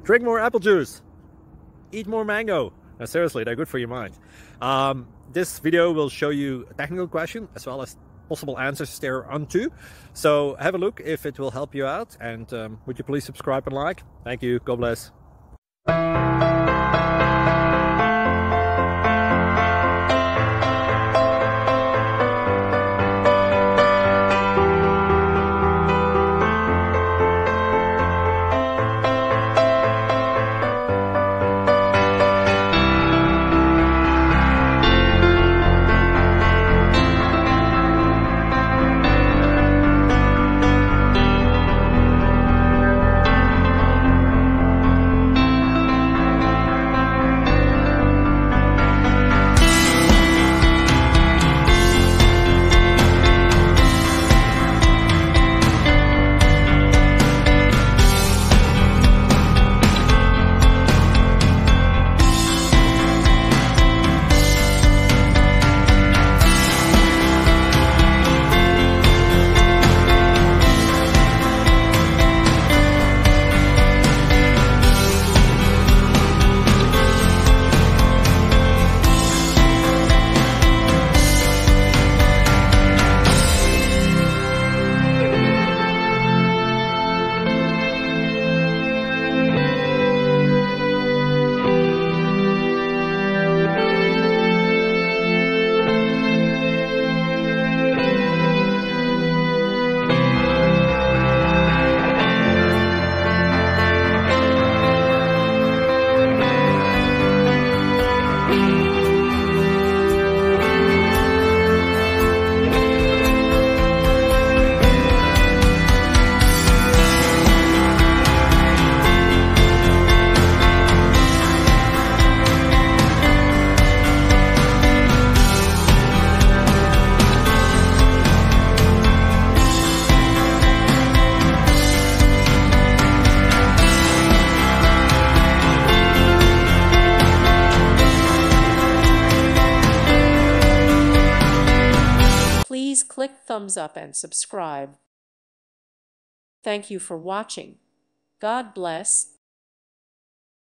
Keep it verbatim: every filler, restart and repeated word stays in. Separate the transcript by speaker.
Speaker 1: Drink more apple juice. Eat more mango. No, seriously, they're good for your mind. Um, this video will show you a technical question as well as possible answers thereunto. So have a look if it will help you out. And um, would you please subscribe and like? Thank you. God bless.
Speaker 2: Please click thumbs up and subscribe. Thank you for watching. God bless.